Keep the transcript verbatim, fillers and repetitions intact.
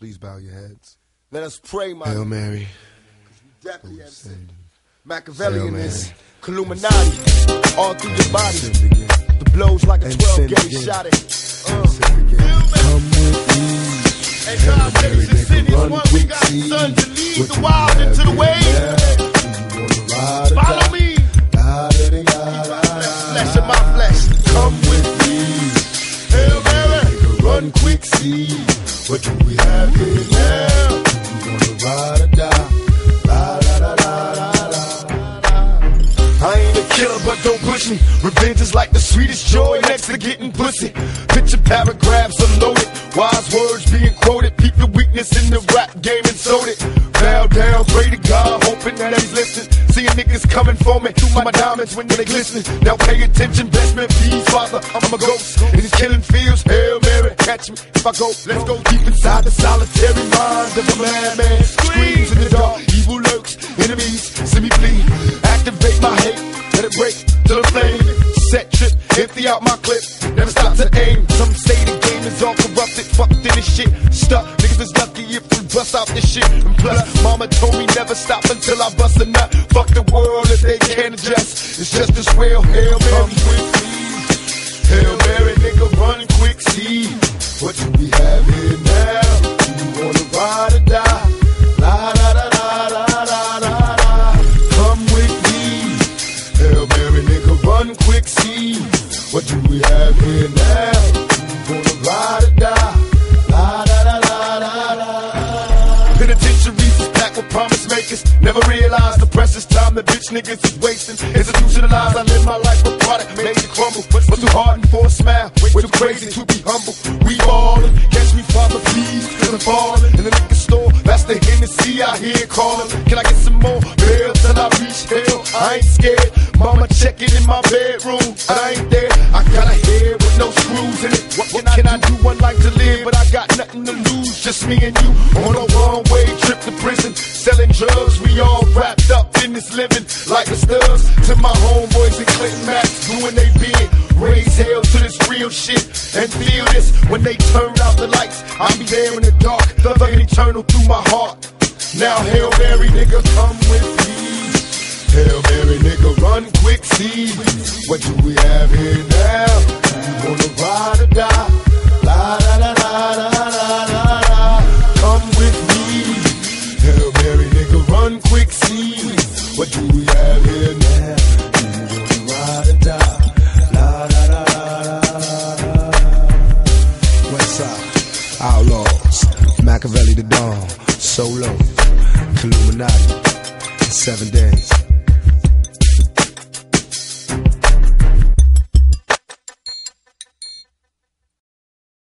Please bow your heads. Let us pray, my Hail Mary. Definitely have sinned. Makaveli in this, Illuminati, all through your body. The blows like a twelve gauge shot it. Uh. Come with me. And God says the city is one. We got sun to lead the wild into the waves. Follow me. Flesh of my flesh. Come with me. Hail Mary. Run quick, see what do we have here now? You wanna ride or die? La la la la la la. I ain't a killer, but don't push me. Revenge is like the sweetest joy next to getting pussy. Picture paragraphs unloaded, wise words being quoted. Peep the weakness in the rap game and sold it. Bow down, pray to God, hoping that he's listening. Seeing niggas coming for me through my diamonds when they glistening. Now pay attention, best man, please, Father. I'm a ghost in these killing fields. Hail Mary, catch me if I go. Let's go deep inside the solitary mind of a madman. Screams in the dark, evil lurks, enemies see me bleed. Activate my hate, let it break till the flame. Set trip, empty out my clip, never stop to aim. Some say the game is all corrupted, fucked in this shit. Stuck, niggas is lucky if we bust out this shit. And plus, mama told me never stop until I bust a nut. Fuck the world if they can't adjust. It's just as well. Hail Mary, quick, Hail Mary, nigga, run quick, see what do we have here now? Do you wanna ride or die? La la la la la la la la. Come with me. Hail Mary, nigga, run quick, see what do we have here now? Do you wanna ride or die? La la la la la la. Penitentiaries is packed with promise makers. Never realize the precious time the bitch niggas is wasting. Institutionalized, I live my life a product made to crumble. But too hardened for a smile, way too crazy to be humble. We ballin', catch me, Father, please, cause I'm fallin'. In the liquor store, that's the Hennessy I hear callin'. Can I get some more bail till I reach hell? I ain't scared. Mama checking in my bedroom, and I ain't there. I got a head with no screws in it. What can, what can I do? One life to live, but I got nothing to lose. Just me and you on a one-way trip to prison, selling drugs. We all wrapped up in this living like the studs. To my homeboys in Clinton Max doing they bid. Raise hell to this real shit and feel this when they turn out the lights. I'll be there in the dark, thugging eternal through my heart. Now Hail Mary, nigga, come with me. Hail Mary, nigga, run quick, see what do we have here now? Do you wanna ride or die? La la la la la la la la. Come with me. Hail Mary, nigga, run quick, see what do we have here now? Do you wanna ride or die? La la la la la la. Westside, Outlawz, Makaveli the Dawn, Solo, Illuminati, seven days.